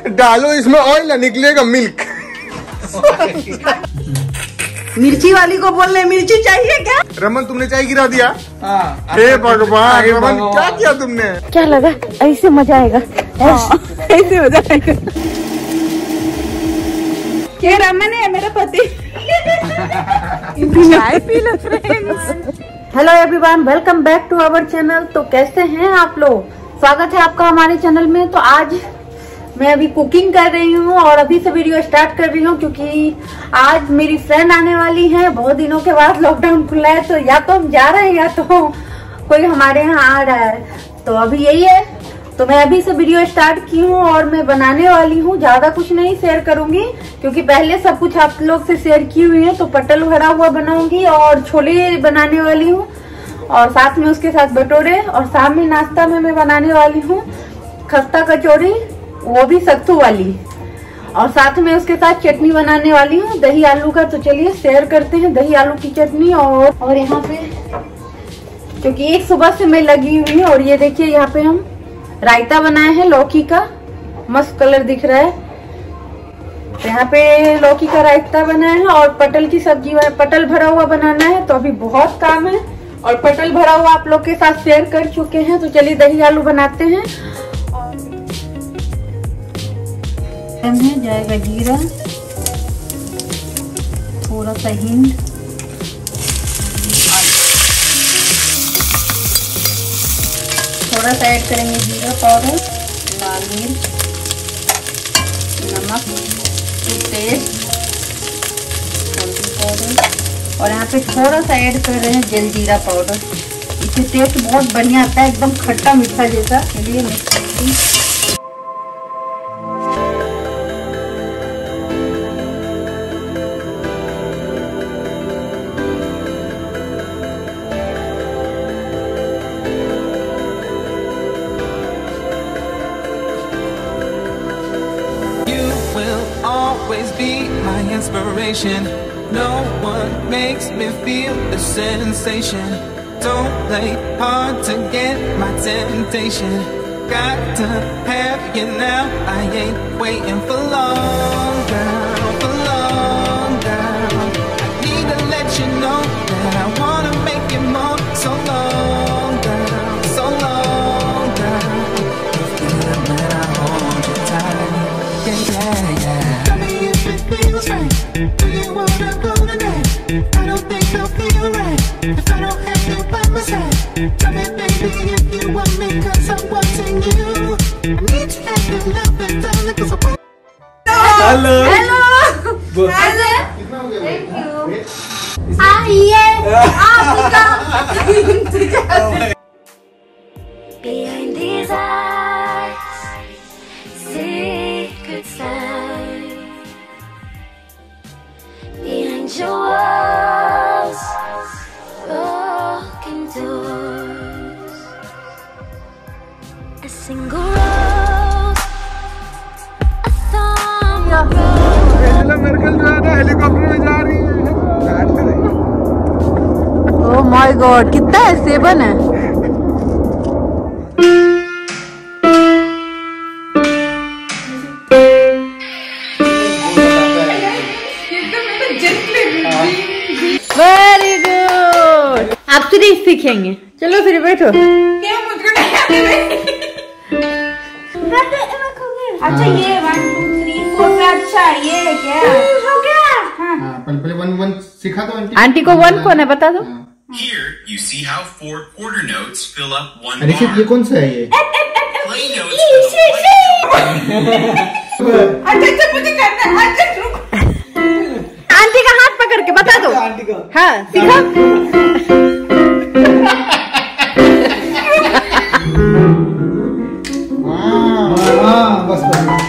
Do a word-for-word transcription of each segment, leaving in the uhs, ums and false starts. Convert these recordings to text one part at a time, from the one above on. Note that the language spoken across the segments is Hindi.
डालो इसमें ऑयल ना निकलेगा मिल्क। मिर्ची वाली को बोल रहे मिर्ची चाहिए क्या? रमन तुमने चाय गिरा दिया? हाँ। हे भगवान रमन क्या किया तुमने? क्या लगा? ऐसे मजा आएगा। हाँ। ऐसे मजा आएगा। ये रमन है मेरा पति। चाय पी लो friends. Hello everyone, welcome back to our channel. तो कैसे हैं आप लोग? स्वागत है आपका हमारे चैनल में। तो आज मैं अभी कुकिंग कर रही हूँ और अभी से वीडियो स्टार्ट कर रही हूँ क्योंकि आज मेरी फ्रेंड आने वाली है। बहुत दिनों के बाद लॉकडाउन खुला है तो या तो हम जा रहे हैं या तो कोई हमारे यहाँ आ रहा है। तो अभी यही है, तो मैं अभी से वीडियो स्टार्ट की हूँ और मैं बनाने वाली हूँ। ज्यादा कुछ नहीं शेयर करूंगी क्योंकि पहले सब कुछ आप लोग से शेयर की हुई है। तो पटल भरा हुआ बनाऊंगी और छोले बनाने वाली हूँ और साथ में उसके साथ भटूरे, और शाम में नाश्ता में मैं बनाने वाली हूँ खस्ता कचौड़ी, वो भी सत्तू वाली, और साथ में उसके साथ चटनी बनाने वाली हूँ दही आलू का। तो चलिए शेयर करते हैं दही आलू की चटनी। और और यहाँ पे क्योंकि एक सुबह से मैं लगी हुई हूँ और ये देखिए यहाँ पे हम रायता बनाए हैं लौकी का, मस्त कलर दिख रहा है। तो यहाँ पे लौकी का रायता बनाया है और पटल की सब्जी, पटल भरा हुआ बनाना है। तो अभी बहुत काम है और पटल भरा हुआ आप लोग के साथ शेयर कर चुके हैं। तो चलिए दही आलू बनाते हैं। में जाएगा जीरा, थोड़ा सा हिंग, थोड़ा सा ऐड करेंगे जीरा पाउडर, लाल मिर्च, नमक, टेस्ट, हल्दी पाउडर, और यहाँ पे थोड़ा सा ऐड कर रहे हैं जलजीरा पाउडर। इससे टेस्ट बहुत बढ़िया आता है, एकदम खट्टा मीठा जैसा। चलिए मिक्स करेंगे। Always be my inspiration. No one makes me feel the sensation. Don't play hard to get my temptation. Got to have you now. I ain't waiting for long, girl, for long, girl. I need to let you know that I wanna make it more. So long, girl, so long, girl. It's good when I hold you tight. Yeah, yeah, yeah. Feels right. Do you wanna go tonight? I don't think I'll feel right if I don't have you by my side. Tell me, baby, if you want me, cause I'm watching you. I need to have your love and darling, cause I want. Hello. Hello. Hello. Thank you. आइए आपका इंतजार। Behind these eyes, secret signs. Behind your walls, broken doors, a single rose, a thorn rose. Angela Merkel जो है ना हेलीकॉप्टर में जा रही है। ओह माय गॉड, कितना है? सेवन है। वेरी गुड, आप थ्री सीखेंगे। चलो फिर बैठो। क्या मुझको नहीं आती? अच्छा ये वन टू थ्री फोर का, अच्छा ये क्या हो गया? हाँ पहले वन वन सिखा दो आंटी। आंटी को वन कौन है बता दो। Here you see how four quarter notes fill up one अरे bar. ये कौन सा है ये? Play notes for the अच्छा अच्छा मुझे करना है। अच्छा रुको, आंटी का हाथ पकड़ के बता दो। आंटी को हाँ सीखो। हाँ बस बस।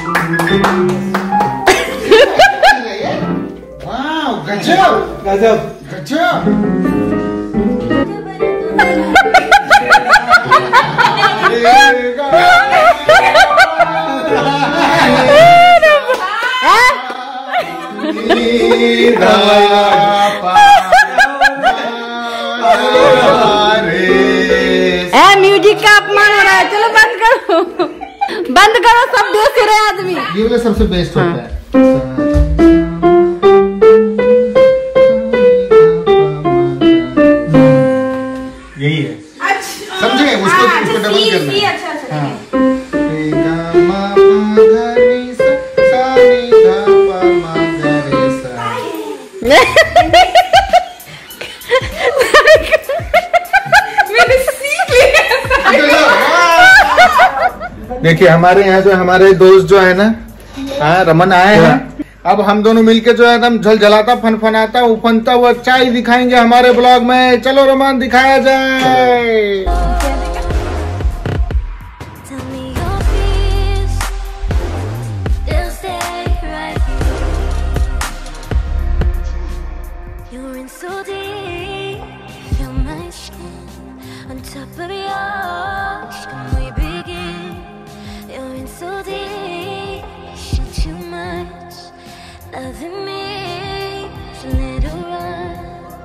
वाह गजब गजब गजब। म्यूजिक का अपमान हो रहा है। चलो बंद करो, बंद करो, सब देश रहे आदमी। ये वाला सबसे बेस्ट होता है। यही है, समझे? उसको उसको डबल करना है। अच्छा अच्छा हाँ। रे गा मा पा गा नी सा सा नी धा पा मा गा रे सा। देखिए हमारे यहाँ जो हमारे दोस्त जो है ना, हाँ रमन आए हैं। अब हम दोनों मिलके जो है एकदम झलझलाता फनफनाता उफनता हुआ चाय दिखाएंगे हमारे ब्लॉग में। चलो रमन दिखाया जाए। Tell me your fears, they'll stay right here. You're in so deep, feel my skin on top of yours. Can we begin? You're in so deep, shit too much, loving me, so let it run.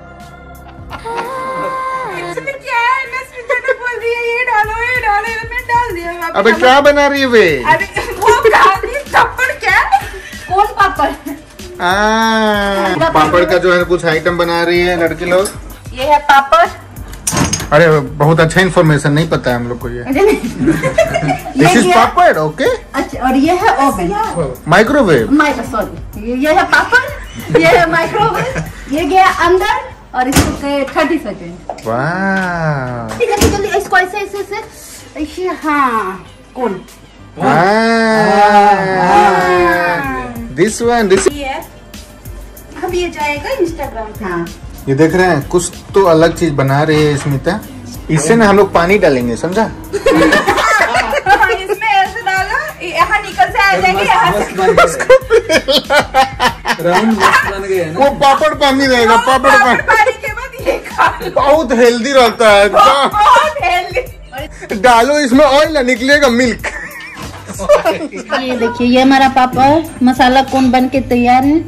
इसमें क्या है? मैं स्मिता ने बोल दिया ये डालो ये डालो, मैं डाल दिया। अबे क्या बना रही है वे? अरे वो गाली पापड़ क्या? कौन पापड़? आ, पापड़ का जो है कुछ आइटम बना रही है लड़की लोग। ये है पापड़। अरे बहुत अच्छा इन्फॉर्मेशन नहीं पता है हम लोग को ये। This is papad, okay. अच्छा, और ये है ओवन, माइक्रोवेव। माइक्रो सॉरी, ये है पापड़, ये है माइक्रोवेव, ये गया अंदर और इसको थर्टी सेकेंड। वाह। ठीक है जल्दी इसको ऐसे ऐसे ऐसे ऐसे। हाँ कौन? This one this. ये अब ये जाएगा इंस्टाग्राम पे। हाँ ये देख रहे हैं कुछ तो अलग चीज बना रही है स्मिता। इससे ना हम लोग पानी डालेंगे, समझा? इसमें ऐसे डालो, यहाँ निकल से आ जाएंगे, यहाँ से। वो पापड़ पानी रहेगा, पापड़ पानी। पानी के बाद ये खा लो। बहुत हेल्दी रहता है। बहुत हेल्दी। डालो इसमें ऑयल ना निकलेगा मिल्क। ये देखिए ये हमारा पापड़ मसाला कौन बन के तैयार है।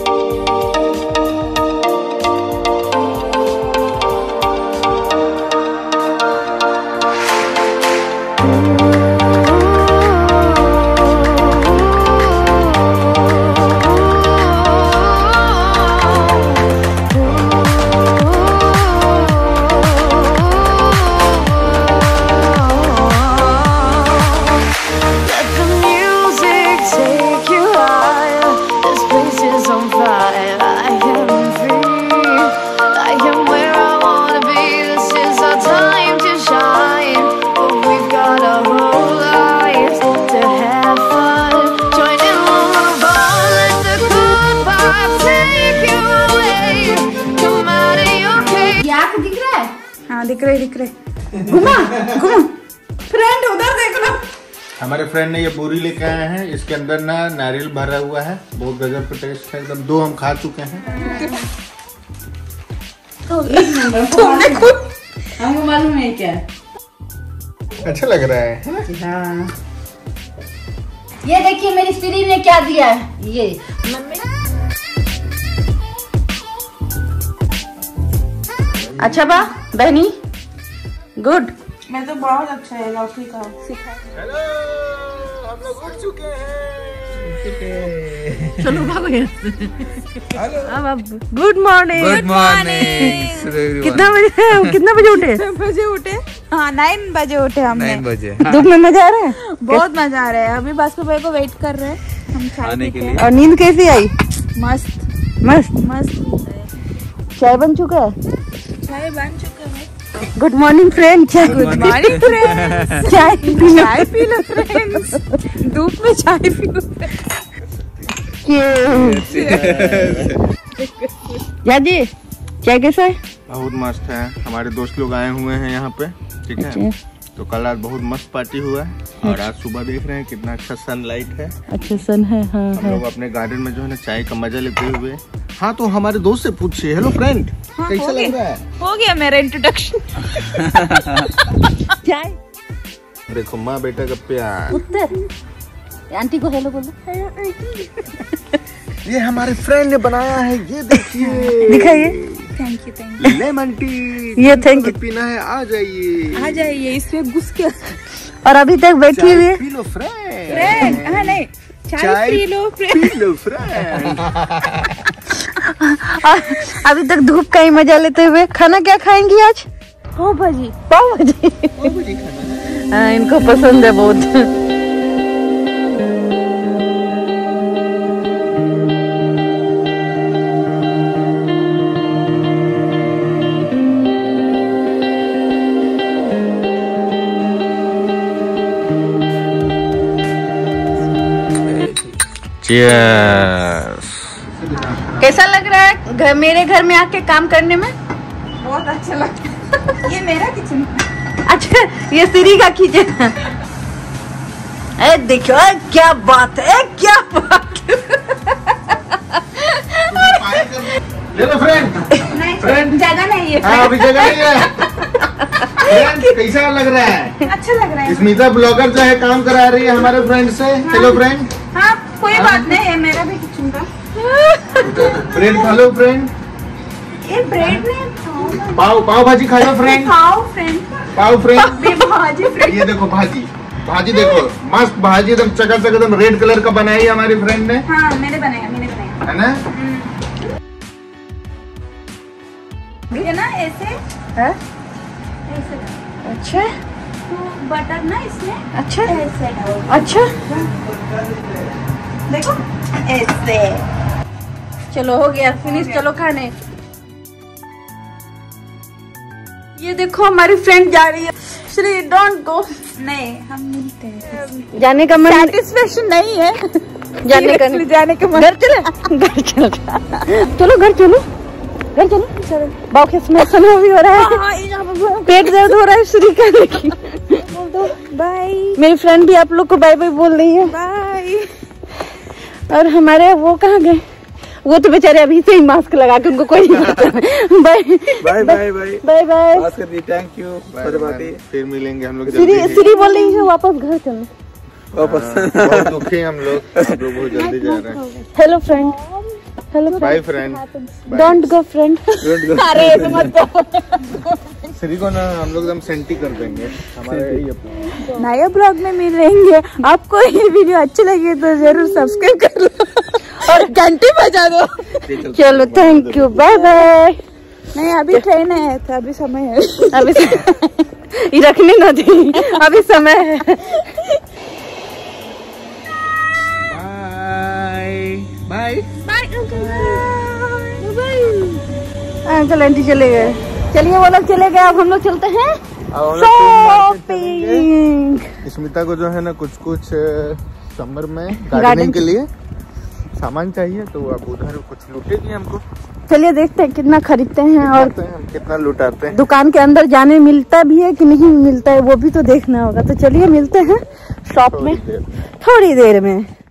दिख रहे दिख रहे घुमा घुमा फ्रेंड उधर देख लो। हमारे फ्रेंड ने ये बोरी लेके आए हैं, इसके अंदर ना नारियल भरा हुआ है, बहुत गजब का टेस्ट है एकदम। दो हम खा चुके हैं। हमको मालूम है क्या अच्छा लग रहा है। हाँ। ये देखिए मेरी स्त्री ने क्या दिया है। ये अच्छा बा बहनी गुड। मैं तो बहुत अच्छा है लौकी का सिखा। हेलो हम लोग उठ चुके हैं। चलो भागो यहाँ से। अब अब गुड मॉर्निंग। Good morning. कितना बजे कितना बजे उठे? बजे उठे हाँ नाइन बजे उठे हमने। नाइन बजे। धूप में मजा आ रहा है? बहुत मजा आ रहा है। अभी बास्को भाई को वेट कर रहे हैं हम आने के लिए। और नींद कैसी आई? मस्त मस्त मस्त। चाय बन चुका है? चाय बन चुका है। Good morning friend. चाय गुड मॉर्निंग फ्रेंड्स। चाय पी लो। चाय पी लो फ्रेंड्स। धूप में चाय पी लो। जी चाय कैसा है? बहुत मस्त है। हमारे दोस्त लोग आए हुए हैं यहाँ पे, ठीक है। तो कल रात बहुत मस्त पार्टी हुआ है और आज सुबह देख रहे हैं कितना अच्छा सनलाइट है। अच्छा सन है। हाँ हम लोग अपने गार्डन में जो है ना चाय का मजा लेते हुए। हाँ तो हमारे दोस्त से पूछिए। हेलो फ्रेंड हाँ, कैसा लग रहा है? हो गया मेरा इंट्रोडक्शन। चाय देखो माँ बेटा का प्यार। उत्तर आंटी को हेलो बोलो। ये हमारे फ्रेंड ने बनाया है, ये देखिए। दिखाइए। Thank you thank you. Lemon tea. ये थैंक यू। पीना है आ जाइए। आ जाइए इसमें घुस के। और अभी तक बैठी हुई है। पी लो फ्रेंड। फ्रेंड हाँ नहीं चाय पी लो फ्रेंड लो फ्रेंड। अभी तक धूप का ही मजा लेते हुए खाना क्या खाएंगी आज? पाव भाजी। पाव भाजी हाँ इनको पसंद है बहुत। Cheers। कैसा लग रहा है घर, मेरे घर में आके काम करने में? बहुत अच्छा लगता है। ये मेरा किचन। अच्छा ये सीरी का किचन। ए देखो क्या बात है, क्या बात है। ले लो फ्रेंड। फ्रेंड जगह नहीं है। हाँ अभी जगह नहीं है। फ्रेंड कैसा लग रहा है? अच्छा लग रहा है। स्मिता ब्लॉगर जो है काम करा रही है हमारे फ्रेंड से। Hello friend. हाँ कोई बात नहीं है, मेरा भी किचन का। ब्रेड खा लो फ्रेंड। ये ब्रेड नहीं पाव पाव भाजी खा लो फ्रेंड। खाओ friend. Pav friend. Bhaji friend. ये देखो भाजी भाजी देखो मस्त भाजी एकदम चकाचक एकदम रेड कलर का बनाई है हमारी फ्रेंड ने। हाँ मैंने बनाया मैंने बनाया है ना? ये ना ऐसे है? ऐसे अच्छा तो बटर ना इसमें अच्छा ऐसे डालो। अच्छा देखो ऐसे। चलो हो गया फिनिश, चलो खाने। ये देखो हमारी फ्रेंड जा रही है। Shree don't go. नहीं हम मिलते हैं। जाने का मन सेटिस्फेक्शन नहीं है जाने का जाने का मन। घर चले घर चलो चलो घर चलो घर चलो चलो बाव के स्मेशन भी हो रहा है, पेट दर्द हो रहा है श्री का। बाय। मेरी फ्रेंड भी आप लोग को बाय बाय बोल रही है। बाय। और हमारे वो कहाँ गए? वो तो बेचारे अभी से ही मास्क लगा के, उनको कोई नहीं पता। Bye bye bye bye bye bye. Bhaskar ji thank you for बातें। फिर मिलेंगे हम लोग श्री जल्दी। श्री बोल रही है वापस घर चलो। वापस बहुत दुखी हम लोग हम लोग बहुत जल्दी जा रहे हैं। Hello friend. Hello bye friend. Don't go friend. अरे ऐसे मत कहो। श्री को ना हम लोग एकदम सेंटी कर देंगे। हमारा यही अपना नए ब्लॉग में मिलेंगे। आपको ये वीडियो अच्छी लगी तो जरूर सब्सक्राइब कर लो और घंटी बजा दो। चलो थैंक यू बाय बाय। नहीं अभी ट्रेन है तो अभी समय है। अभी ये रखने ना दी, अभी समय है। Bye bye. अंकल आंटी चले गए। चलिए वो लोग चले गए, अब हम लोग चलते हैं शॉपिंग। स्मिता को जो है ना कुछ कुछ समर में गार्डनिंग के लिए सामान चाहिए, तो अब उधर कुछ लूटेगी हमको। चलिए देखते हैं कितना खरीदते हैं और हम कितना लुटाते हैं। दुकान के अंदर जाने मिलता भी है कि नहीं मिलता है वो भी तो देखना होगा। तो चलिए मिलते हैं शॉप में थोड़ी देर में।